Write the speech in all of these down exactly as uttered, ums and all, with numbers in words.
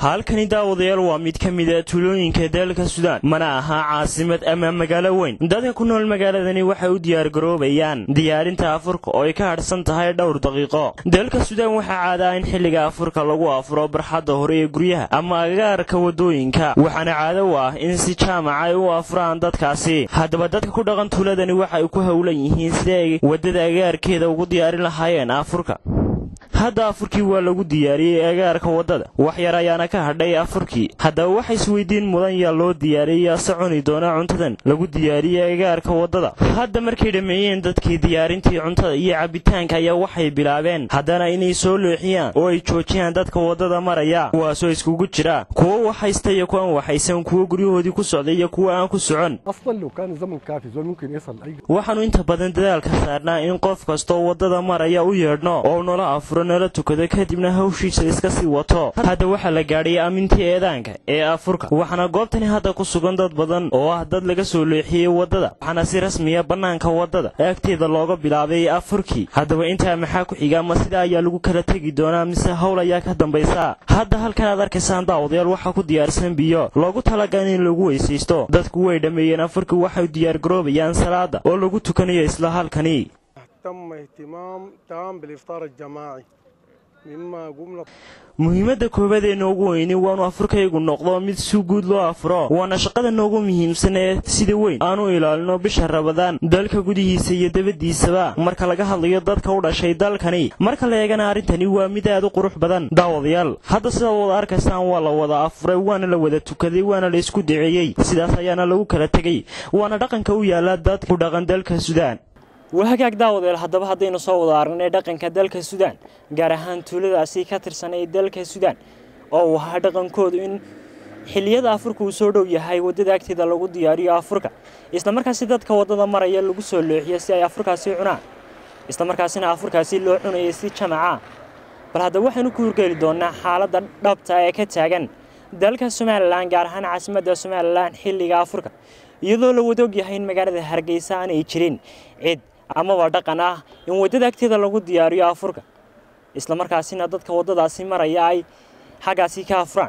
halkani daawadayaal waa mid ka mid ah tuulooyinka dalka Suudaan mana aha caasimad ama magaalo weyn dadka ku nool magaaladani waxay u diyaar garoobayaan diyaarinta afurka oo ay ka harsan tahay dhowr daqiiqo dalka Suudaan waxa caada in xilliga afurka lagu afuro barxadda hore ee guryaha ama agagaarka wadooyinka waxaana caado u ah in si jaamac ay u afuraan dadkaasi haddaba dadka ku dhaqan tuuladani waxay ku hawlan yihiin sidii ay wadada agagaarkeeda ugu diyaarin lahaayeen afurka hadda afurkii waa lagu diyaariyay agaarka wadada wax yar ayaana ka hadhay afurkii hadda waxa isweydiin mudan yaa loo diyaariyay sacuni doona cuntadan lagu diyaariyay agaarka wadada hadda markay dhameeyeen dadkii diyaarintii cuntada iyo cabitaanka ayaa waxay bilaabeen haddana inay soo looxiyaan oo ay joojiyaan dadka wadada maraya kuwaasoo iskugu jira kuwa waxaysta iyo kuwa waxaysan kuwa guryahoodii ku socday iyo kuwa aan ku socon waxaanu inta badan dadaalka saarnaa in qof kastoo wadada maraya u yeedhno oo nolol afuro nala tukado kadibna hawshiisa iska sii wato hadda waxa la gaadhay aamintii eedaanka ee afurka waxaana goobtani hadda ku sugan dad badan oo ah dad laga soo leexiyay wadada waxaana si rasmi ah banaanka wadada agteeda looga bilaabay afurkii haddaba intaa maxaa ku xiga ama sida ayaa lagu kala tegi doonaa mise hawl ayaa ka dambaysa hadda halkan aad arkaysaan daawadayaal waxa ku diyaarsan biyo loogu talagalay in lagu weysaysto dadku way dhameeyeen afurkii waxay diyaar garoobayaan salaada oo lagu tukanayo isla halkani تم اهتمام تام بالإفطار الجماعي مما قمنا muhiimadda koobaad ee noogu weyni waanu afurkaygu noqdo mid si guud loo afuro waana shaqada noogu muhiimsan ee sida weyn aanu ilaalino bisha Ramadaan dalka gudihiisa iyo dabadiisaba marka laga hadlayo dadka u dhashay dalkani marka la eegana arintani waa mid aad u qurux badan daawadayaal hadda sida wada arkaysaan waa la wada afuray waana la wada tukaday waana la isku duceeyay sidaas ayaana lagu kala tagay waana dhaqanka u yaala dadka ku dhaqan dalka Suudaan وهاجاك داود هذا هذا نصور عرنا دقن كدلك السودان جارهان تولد أسي كتر سنة دلك السودان أو هذا دقن كود إن حلية أفريقيا وسودو يهاي ودي ذاك تدا لوجود دياري أفريقيا إستمر كسيدات كوضا مرة يلوج سولو يسي أفريقيا سيعنا إستمر كسينا أفريقيا سيلو عنا يسي جماعة بل هذا واحد نكور قيدونا حالة ربطة كتاعن دلك السومالان جارهان عاصمة السومالان حلية أفريقيا يذو لو ودوج يهين مجرد هرجيسان يشرين عد ama waa dhaqan ah in wadada agteeda lagu diyaariyo afurka isla markaasina dadka wadadaasi maraya ay xagaasi ka afraan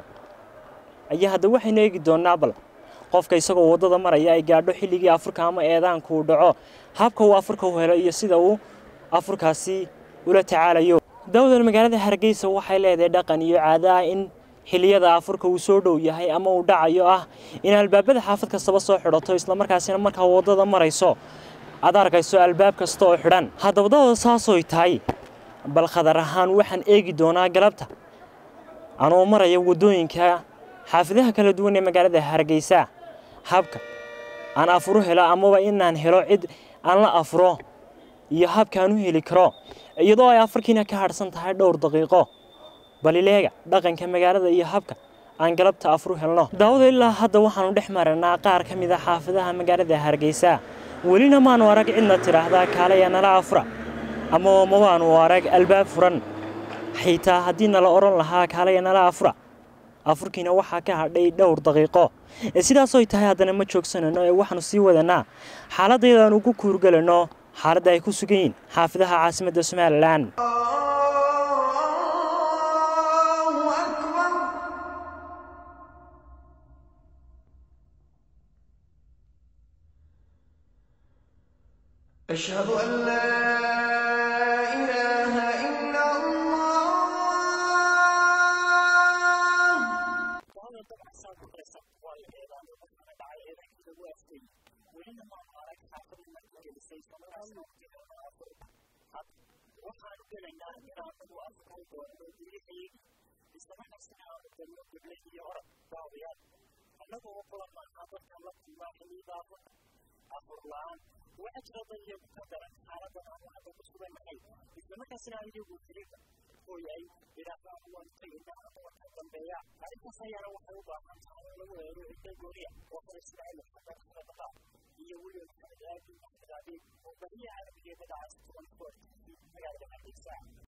ayaa hadda waxayna eegi doonaa bal qofka isagoo wadada maraya ay gaadho xilligii afurka ama eedaanku u dhaco habka uu afurka u helo iyo sida uu afurkaasi ula tacaalayo dawladda magaalada Hargeysa waxay leedahay dhaqan iyo caado ah in xilliyada afurka uu soo dhow yahay ama uu dhacayo ah in albaabada xaafad kasta soo xidhato isla markaasina marka wadada marayso adarkayso albaab kasta oo xidhan haddaba dawada saasoo tahay bal khadar ahaan waxaan eegi doonaa galabta anoo maraya wadooyinka xaafadaha kala duwan ee magaalada Hargeysa habka aan afuro helo ama inaan helo cid aan la afuro iyo habka aan u heli karo iyadoo ay afurkiina ka harsan tahay dhowr daqiiqo bal ileega dhaqanka magaalada iyo habka aan galabta afuro helno daawada ilaa hadda waxaan u dhex maranaa qaar ka mid ah xaafadaha magaalada Hargeysa ولينا ما نوارق عندنا ترى هذا كالي أنا لا أفرع أما ما نوارق الباب فرن حيتا هدينا لا أورن لها كالي أنا لا أفرع أفركينا وحكا هذي دور دقيقة السيدا صوت هذا ما تشوك سنة إنه وحنا سوى ذنا حالة ذا نوكو كورجل إنه حالة ذا يكون سجين حافظها عاصمة السومالان أشهد أن لا إله إلا الله وأجرى ضيق قدرا على ضمان هذا المسؤول المحيط إذا ما كان سنعيده فريقا هو يأي إلى فهو انتهينا وكذا البيع أعرف سيارة وحوضة عن تعالى ويروح الدنيا وقال إسرائيل حتى أخذ بقى يولي الحداد والحدادين وبنية عربية بدأ ستون فورت في مجال الحديث